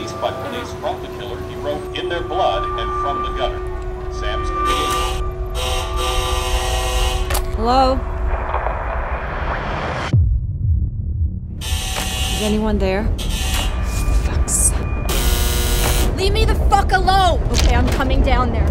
released by police from the killer, he wrote, "In their blood and from the gutter." Sam's creation. Hello? Is anyone there? Fuck's sake. Leave me the fuck alone! Okay, I'm coming down there.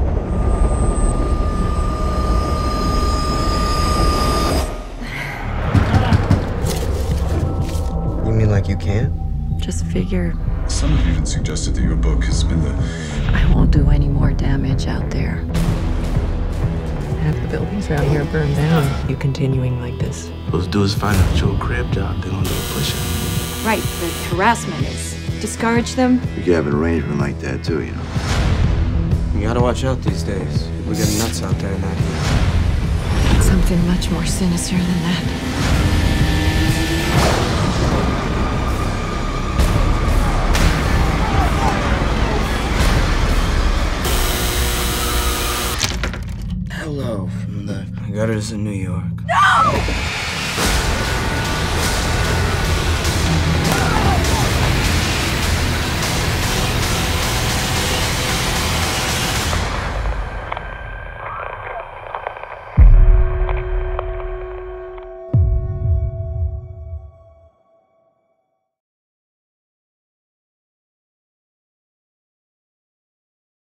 You mean like you can't? Just figure Some have even suggested that your book has been the... I won't do any more damage out there. Half the buildings around here burned down. You continuing like this? Those dudes find out your crib job, they're gonna do a push-up. Right, the harassment is discourage them. You could have an arrangement like that too, you know. You gotta watch out these days. We're getting nuts out there, Nadia. Something much more sinister than that. Hello from the... I got us in New York. No!